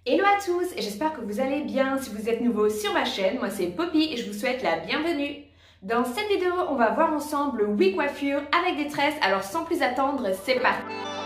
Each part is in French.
Hello à tous, j'espère que vous allez bien. Si vous êtes nouveau sur ma chaîne, moi c'est Poppy et je vous souhaite la bienvenue. Dans cette vidéo, on va voir ensemble 8 coiffures avec des tresses, alors sans plus attendre, c'est parti.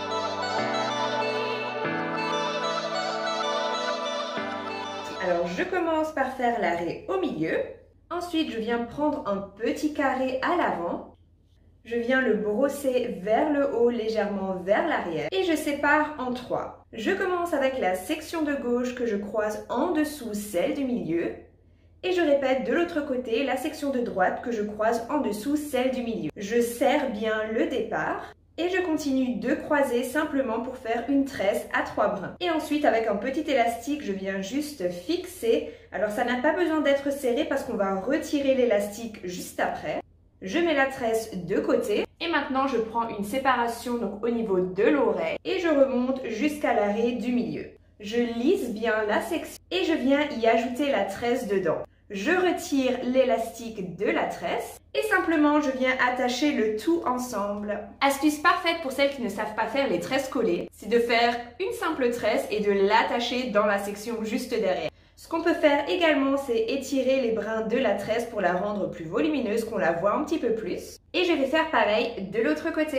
Alors je commence par faire l'arrêt au milieu. Ensuite, je viens prendre un petit carré à l'avant. Je viens le brosser vers le haut, légèrement vers l'arrière et je sépare en 3. Je commence avec la section de gauche que je croise en dessous celle du milieu et je répète de l'autre côté la section de droite que je croise en dessous celle du milieu. Je serre bien le départ et je continue de croiser simplement pour faire une tresse à 3 brins. Et ensuite avec un petit élastique, je viens juste fixer. Alors ça n'a pas besoin d'être serré parce qu'on va retirer l'élastique juste après. Je mets la tresse de côté et maintenant je prends une séparation donc au niveau de l'oreille et je remonte jusqu'à l'arrêt du milieu. Je lisse bien la section et je viens y ajouter la tresse dedans. Je retire l'élastique de la tresse et simplement je viens attacher le tout ensemble. Astuce parfaite pour celles qui ne savent pas faire les tresses collées, c'est de faire une simple tresse et de l'attacher dans la section juste derrière. Ce qu'on peut faire également, c'est étirer les brins de la tresse pour la rendre plus volumineuse, qu'on la voit un petit peu plus. Et je vais faire pareil de l'autre côté.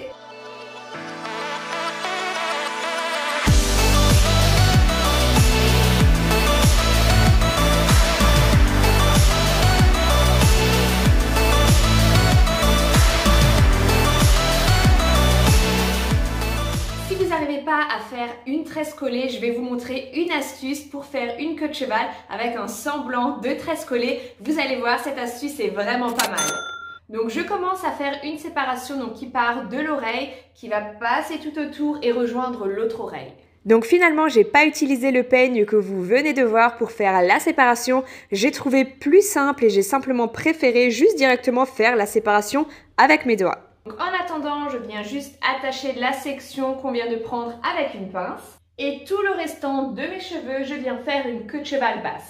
Pas à faire une tresse collée, je vais vous montrer une astuce pour faire une queue de cheval avec un semblant de tresse collée. Vous allez voir, cette astuce est vraiment pas mal. Donc je commence à faire une séparation donc, qui part de l'oreille, qui va passer tout autour et rejoindre l'autre oreille. Donc finalement, j'ai pas utilisé le peigne que vous venez de voir pour faire la séparation. J'ai trouvé plus simple et j'ai simplement préféré juste directement faire la séparation avec mes doigts. Donc en attendant, je viens juste attacher la section qu'on vient de prendre avec une pince. Et tout le restant de mes cheveux, je viens faire une queue de cheval basse.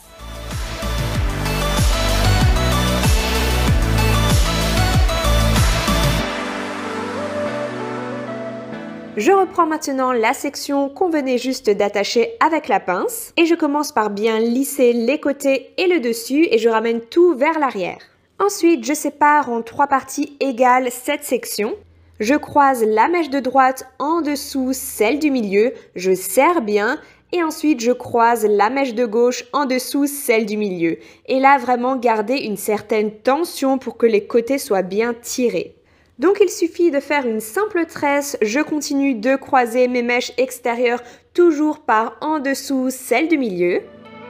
Je reprends maintenant la section qu'on venait juste d'attacher avec la pince. Et je commence par bien lisser les côtés et le dessus et je ramène tout vers l'arrière. Ensuite, je sépare en 3 parties égales cette section. Je croise la mèche de droite en dessous celle du milieu, je serre bien et ensuite je croise la mèche de gauche en dessous celle du milieu. Et là, vraiment garder une certaine tension pour que les côtés soient bien tirés. Donc il suffit de faire une simple tresse, je continue de croiser mes mèches extérieures toujours par en dessous celle du milieu.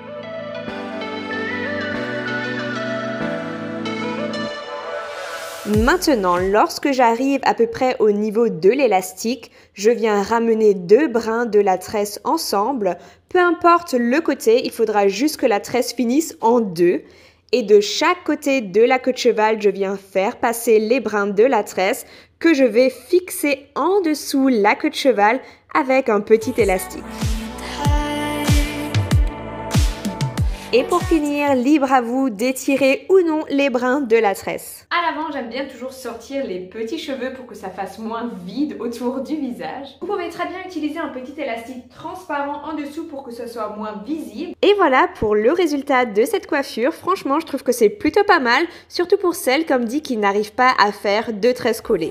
Maintenant, lorsque j'arrive à peu près au niveau de l'élastique, je viens ramener 2 brins de la tresse ensemble. Peu importe le côté, il faudra juste que la tresse finisse en 2. Et de chaque côté de la queue de cheval, je viens faire passer les brins de la tresse que je vais fixer en dessous la queue de cheval avec un petit élastique. Et pour finir, libre à vous d'étirer ou non les brins de la tresse. À l'avant, j'aime bien toujours sortir les petits cheveux pour que ça fasse moins vide autour du visage. Vous pouvez très bien utiliser un petit élastique transparent en dessous pour que ce soit moins visible. Et voilà pour le résultat de cette coiffure. Franchement, je trouve que c'est plutôt pas mal, surtout pour celles, comme dit, qui n'arrivent pas à faire de tresses collées.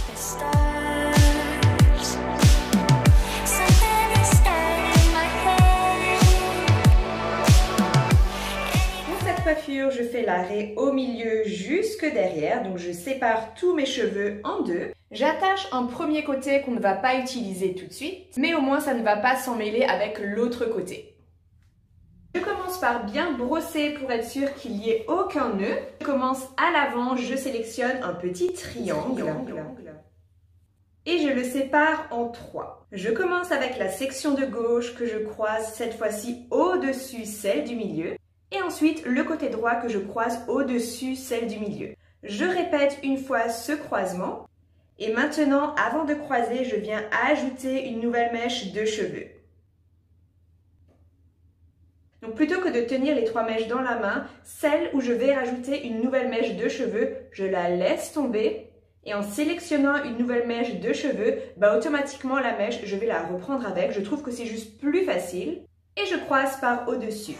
Je fais l'arrêt au milieu jusque derrière, donc je sépare tous mes cheveux en 2. J'attache un premier côté qu'on ne va pas utiliser tout de suite, mais au moins ça ne va pas s'emmêler avec l'autre côté. Je commence par bien brosser pour être sûr qu'il n'y ait aucun nœud. Je commence à l'avant, je sélectionne un petit triangle. Et je le sépare en 3. Je commence avec la section de gauche que je croise cette fois-ci au-dessus celle du milieu. Et ensuite, le côté droit que je croise au-dessus celle du milieu. Je répète une fois ce croisement. Et maintenant, avant de croiser, je viens ajouter une nouvelle mèche de cheveux. Donc plutôt que de tenir les 3 mèches dans la main, celle où je vais rajouter une nouvelle mèche de cheveux, je la laisse tomber. Et en sélectionnant une nouvelle mèche de cheveux, automatiquement la mèche, je vais la reprendre avec. Je trouve que c'est juste plus facile. et je croise par au-dessus.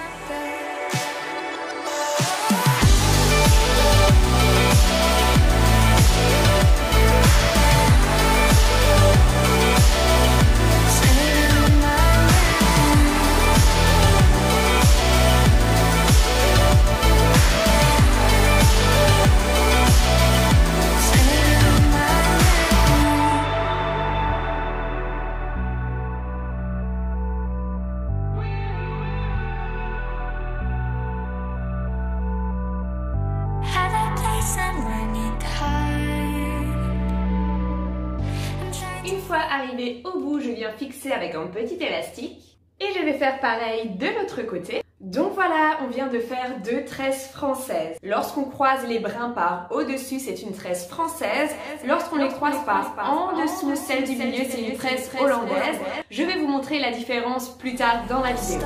Une fois arrivé au bout, je viens fixer avec un petit élastique et je vais faire pareil de l'autre côté. Donc voilà, on vient de faire 2 tresses françaises. Lorsqu'on croise les brins par au-dessus, c'est une tresse française. Lorsqu'on les croise par en dessous, celle du milieu, c'est une tresse hollandaise. Je vais vous montrer la différence plus tard dans la vidéo.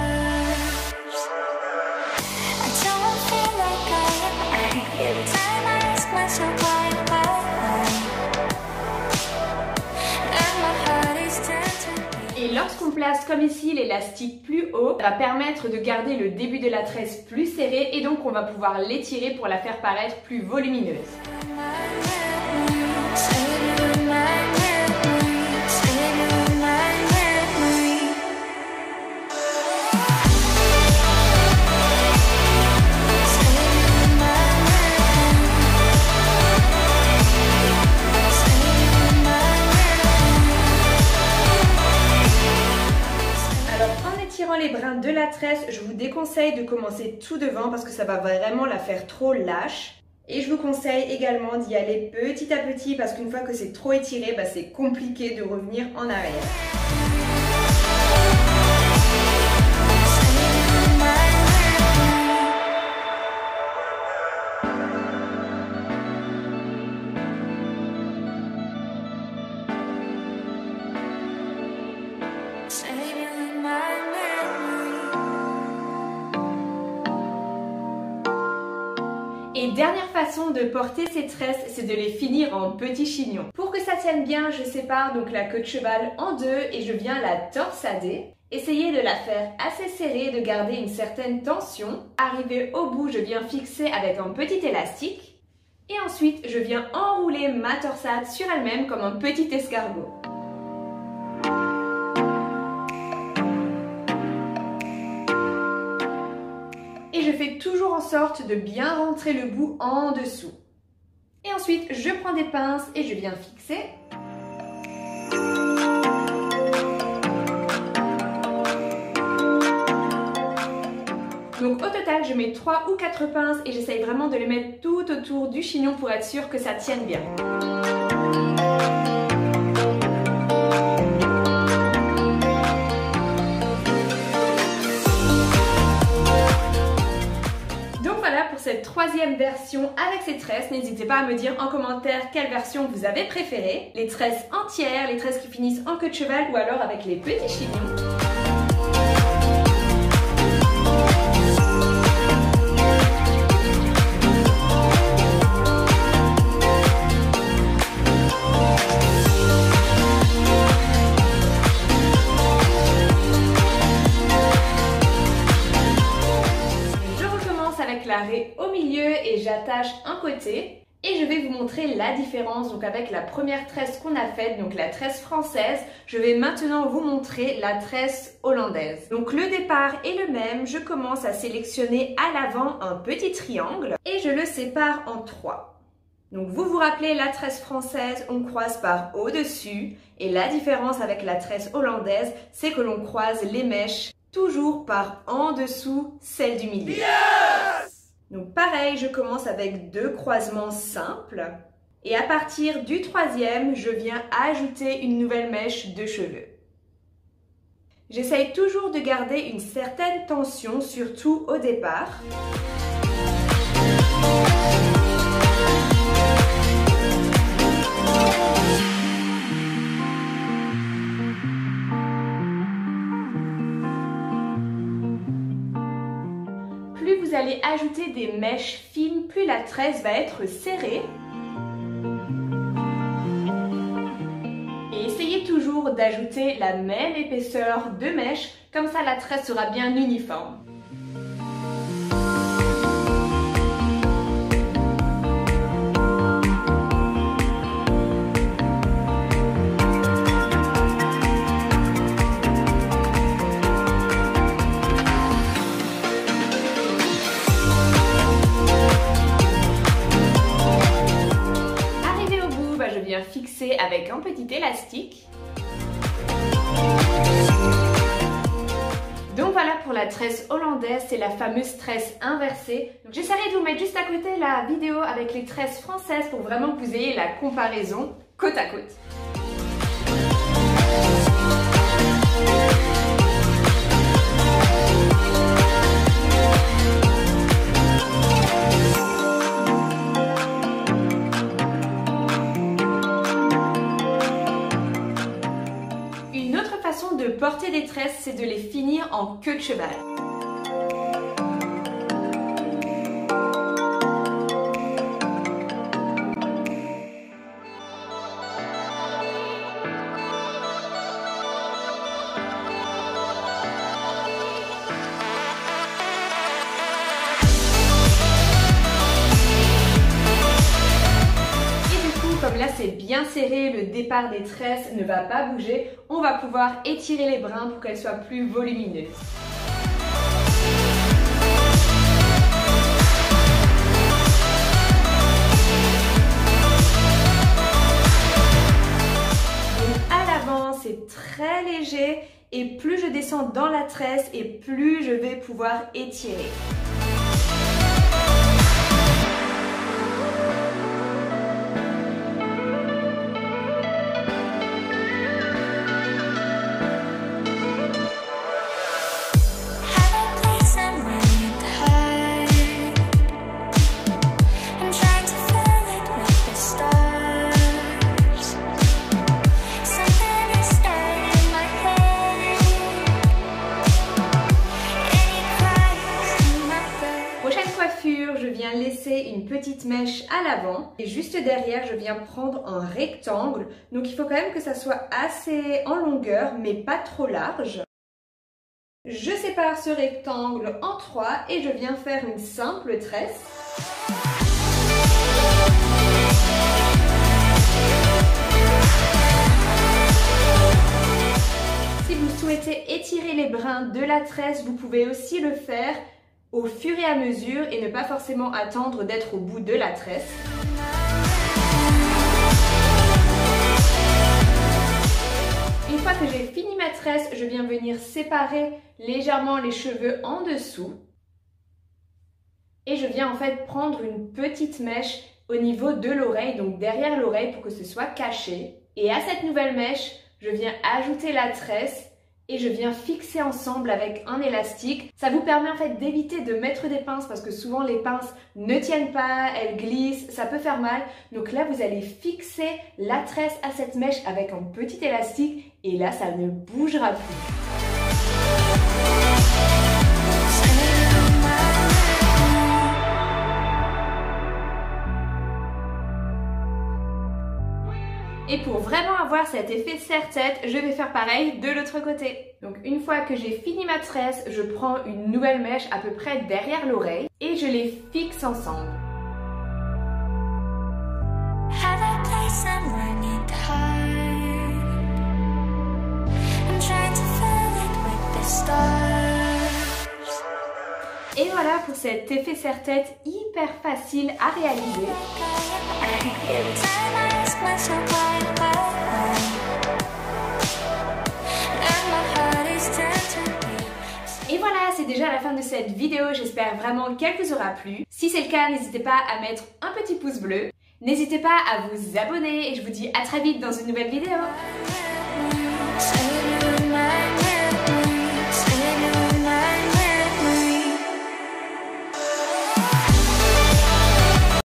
Et lorsqu'on place comme ici l'élastique plus haut, ça va permettre de garder le début de la tresse plus serré et donc on va pouvoir l'étirer pour la faire paraître plus volumineuse. Les brins de la tresse, je vous déconseille de commencer tout devant parce que ça va vraiment la faire trop lâche. Et je vous conseille également d'y aller petit à petit parce qu'une fois que c'est trop étiré, c'est compliqué de revenir en arrière. Et dernière façon de porter ces tresses, c'est de les finir en petits chignons. Pour que ça tienne bien, je sépare donc la queue de cheval en deux et je viens la torsader. Essayez de la faire assez serrée, de garder une certaine tension. Arrivé au bout, je viens fixer avec un petit élastique. Et ensuite, je viens enrouler ma torsade sur elle-même comme un petit escargot. Et je fais toujours en sorte de bien rentrer le bout en dessous. Et ensuite, je prends des pinces et je viens fixer. Donc au total, je mets 3 ou 4 pinces et j'essaye vraiment de les mettre tout autour du chignon pour être sûr que ça tienne bien. Cette troisième version avec ces tresses, n'hésitez pas à me dire en commentaire quelle version vous avez préférée. Les tresses entières, les tresses qui finissent en queue de cheval ou alors avec les petits chignons. L'arrêt au milieu et j'attache un côté et je vais vous montrer la différence donc avec la première tresse qu'on a faite, donc la tresse française. Je vais maintenant vous montrer la tresse hollandaise. Donc le départ est le même, je commence à sélectionner à l'avant un petit triangle et je le sépare en 3. Donc vous vous rappelez, la tresse française, on croise par au-dessus et la différence avec la tresse hollandaise, c'est que l'on croise les mèches toujours par en dessous celle du milieu. Yes! Donc pareil, je commence avec 2 croisements simples et à partir du 3e, je viens ajouter une nouvelle mèche de cheveux. J'essaye toujours de garder une certaine tension, surtout au départ. Vous allez ajouter des mèches fines, plus la tresse va être serrée. Et essayez toujours d'ajouter la même épaisseur de mèche, comme ça la tresse sera bien uniforme. Je viens fixer avec un petit élastique. Donc voilà pour la tresse hollandaise, c'est la fameuse tresse inversée. Donc j'essaierai de vous mettre juste à côté la vidéo avec les tresses françaises pour vraiment que vous ayez la comparaison côte à côte. De porter des tresses, c'est de les finir en queue de cheval. Comme là c'est bien serré, le départ des tresses ne va pas bouger, on va pouvoir étirer les brins pour qu'elles soient plus volumineuses. Donc à l'avant c'est très léger et plus je descends dans la tresse et plus je vais pouvoir étirer. Je viens laisser une petite mèche à l'avant et juste derrière je viens prendre un rectangle, donc il faut quand même que ça soit assez en longueur mais pas trop large. Je sépare ce rectangle en 3 et je viens faire une simple tresse. Si vous souhaitez étirer les brins de la tresse, vous pouvez aussi le faire au fur et à mesure et ne pas forcément attendre d'être au bout de la tresse. Une fois que j'ai fini ma tresse, je viens venir séparer légèrement les cheveux en dessous. Et je viens en fait prendre une petite mèche au niveau de l'oreille, donc derrière l'oreille pour que ce soit caché. Et à cette nouvelle mèche, je viens ajouter la tresse et je viens fixer ensemble avec un élastique. Ça vous permet en fait d'éviter de mettre des pinces parce que souvent les pinces ne tiennent pas, elles glissent, ça peut faire mal. Donc là vous allez fixer la tresse à cette mèche avec un petit élastique et là ça ne bougera plus. Et pour vraiment avoir cet effet serre-tête, je vais faire pareil de l'autre côté. Donc une fois que j'ai fini ma tresse, je prends une nouvelle mèche à peu près derrière l'oreille et je les fixe ensemble. Et voilà pour cet effet serre-tête hyper facile à réaliser. Et voilà, c'est déjà la fin de cette vidéo, j'espère vraiment qu'elle vous aura plu. Si c'est le cas, n'hésitez pas à mettre un petit pouce bleu. N'hésitez pas à vous abonner et je vous dis à très vite dans une nouvelle vidéo.